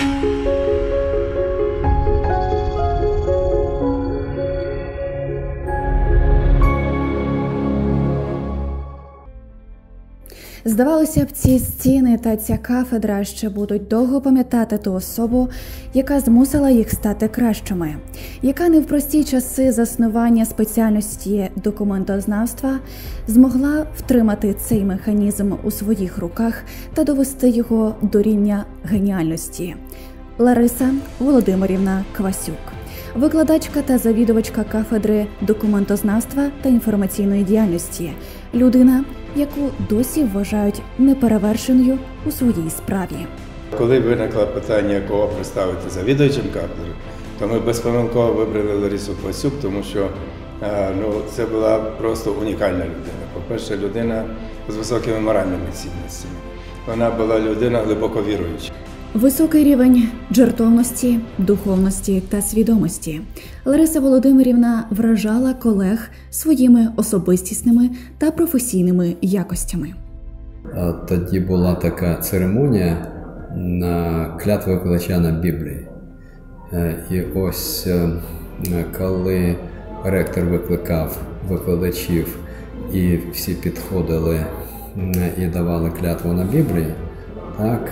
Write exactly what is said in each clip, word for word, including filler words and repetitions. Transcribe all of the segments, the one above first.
Здавалося б, ці стіни та ця кафедра ще будуть довго пам'ятати ту особу, яка змусила їх стати кращими, яка не в прості часи заснування спеціальності документознавства змогла втримати цей механізм у своїх руках та довести його до рівня геніальності. Лариса Володимирівна Квасюк, викладачка та завідувачка кафедри документознавства та інформаційної діяльності, людина, яку досі вважають неперевершеною у своїй справі. Коли виникло питання, кого представити завідувачем кафедри, то ми безпомилково вибрали Ларису Квасюк, тому що ну, це була просто унікальна людина. По-перше, людина з високими моральними цінностями. Вона була людина глибоко віруюча. Високий рівень жертовності, духовності та свідомості. Лариса Володимирівна вражала колег своїми особистісними та професійними якостями. Тоді була така церемонія на клятву викладача на Біблії. І ось коли ректор викликав викладачів і всі підходили і давали клятву на Біблії, так,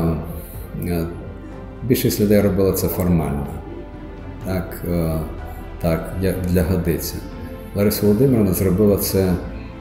більшість людей робила це формально, так, так, для годиться. Лариса Володимирівна зробила це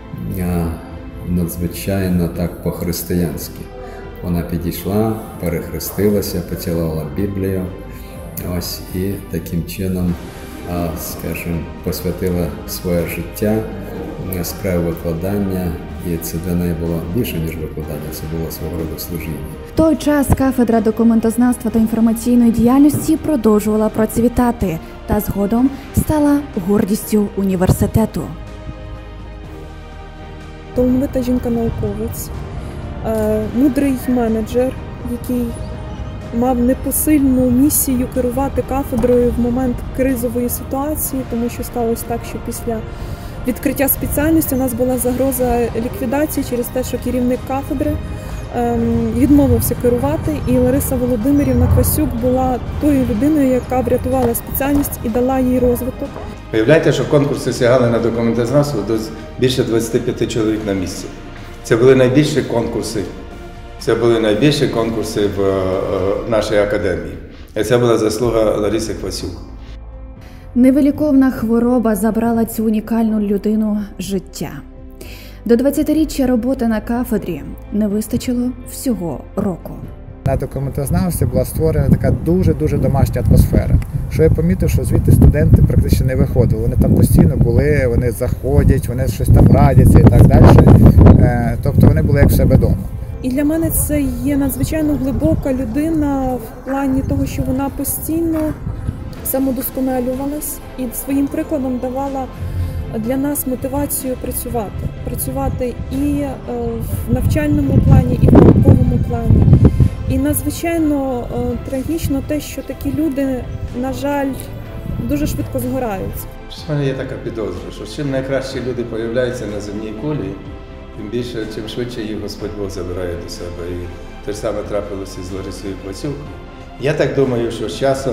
надзвичайно так по-християнськи. Вона підійшла, перехрестилася, поцілувала Біблію, ось, і таким чином, скажімо, посвятила своє життя справі викладання, і це для неї було більше, ніж викладання, це було свого роду служіння. В той час кафедра документознавства та інформаційної діяльності продовжувала процвітати та згодом стала гордістю університету. Талановита жінка-науковець, мудрий менеджер, який мав непосильну місію керувати кафедрою в момент кризової ситуації, тому що сталося так, що після відкриття спеціальності у нас була загроза ліквідації через те, що керівник кафедри ем, відмовився керувати, і Лариса Володимирівна Квасюк була тою людиною, яка врятувала спеціальність і дала їй розвиток. Уявляєте, що конкурси сягали на документознавство до більше двадцяти п'яти чоловік на місце. Це були найбільші конкурси, це були найбільші конкурси в е, нашій академії. І це була заслуга Лариси Квасюк. Невиліковна хвороба забрала цю унікальну людину життя. До двадцятиріччя роботи на кафедрі не вистачило всього року. На документознавстві була створена така дуже-дуже домашня атмосфера. Що я помітив, що звідти студенти практично не виходили. Вони там постійно були, вони заходять, вони щось там радяться і так далі. Тобто вони були як в себе вдома. І для мене це є надзвичайно глибока людина в плані того, що вона постійно самодосконалювалась і своїм прикладом давала для нас мотивацію працювати. Працювати і в навчальному плані, і в науковому плані. І надзвичайно трагічно те, що такі люди, на жаль, дуже швидко згораються. У мене є така підозра, що чим найкращі люди появляються на земній кулі, тим більше, чим швидше їх Господь Бог забирає до себе. І те ж саме трапилося з Ларисою Квасюк. Я так думаю, що з часом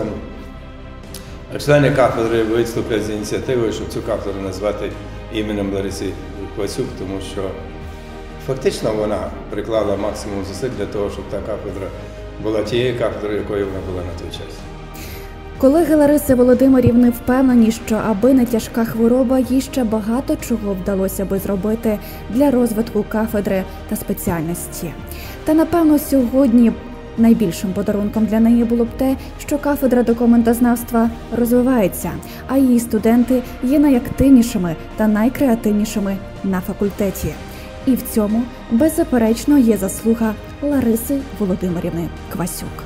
члени кафедри виступлять з ініціативою, щоб цю кафедру назвати іменем Лариси Квасюк, тому що фактично вона приклала максимум зусиль для того, щоб та кафедра була тією кафедрою, якою вона була на той час. Колеги Лариси Володимирівни впевнені, що аби не тяжка хвороба, їй ще багато чого вдалося би зробити для розвитку кафедри та спеціальності. Та, напевно, сьогодні найбільшим подарунком для неї було б те, що кафедра документознавства розвивається, а її студенти є найактивнішими та найкреативнішими на факультеті. І в цьому, беззаперечно, є заслуга Лариси Володимирівни Квасюк.